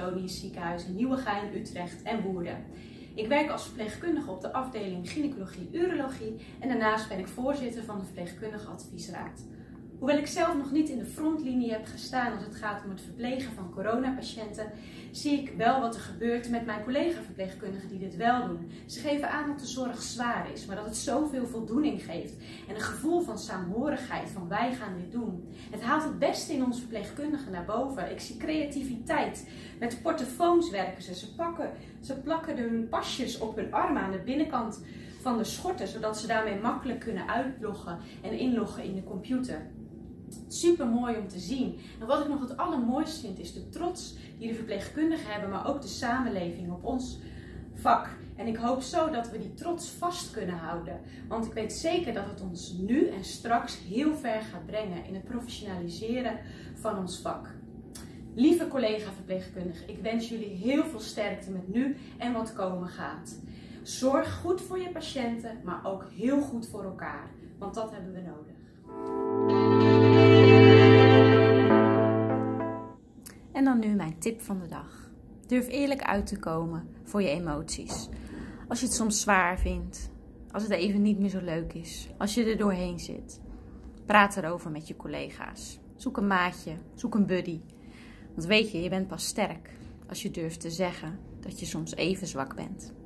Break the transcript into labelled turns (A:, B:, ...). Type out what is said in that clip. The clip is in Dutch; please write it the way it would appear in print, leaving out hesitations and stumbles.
A: Antonius Ziekenhuis in Nieuwegein, Utrecht en Woerden. Ik werk als verpleegkundige op de afdeling Gynaecologie-Urologie en daarnaast ben ik voorzitter van de Verpleegkundige Adviesraad. Hoewel ik zelf nog niet in de frontlinie heb gestaan als het gaat om het verplegen van coronapatiënten, zie ik wel wat er gebeurt met mijn collega-verpleegkundigen die dit wel doen. Ze geven aan dat de zorg zwaar is, maar dat het zoveel voldoening geeft en een gevoel van saamhorigheid, van wij gaan dit doen. Het haalt het beste in ons verpleegkundigen naar boven. Ik zie creativiteit. Met portofoons werken ze plakken hun pasjes op hun armen aan de binnenkant van de schorten, zodat ze daarmee makkelijk kunnen uitloggen en inloggen in de computer. Super mooi om te zien. En wat ik nog het allermooiste vind is de trots die de verpleegkundigen hebben, maar ook de samenleving op ons vak. En ik hoop zo dat we die trots vast kunnen houden. Want ik weet zeker dat het ons nu en straks heel ver gaat brengen in het professionaliseren van ons vak. Lieve collega-verpleegkundigen, ik wens jullie heel veel sterkte met nu en wat komen gaat. Zorg goed voor je patiënten, maar ook heel goed voor elkaar. Want dat hebben we nodig.
B: En dan nu mijn tip van de dag. Durf eerlijk uit te komen voor je emoties. Als je het soms zwaar vindt, als het even niet meer zo leuk is, als je er doorheen zit. Praat erover met je collega's. Zoek een maatje, zoek een buddy. Want weet je, je bent pas sterk als je durft te zeggen dat je soms even zwak bent.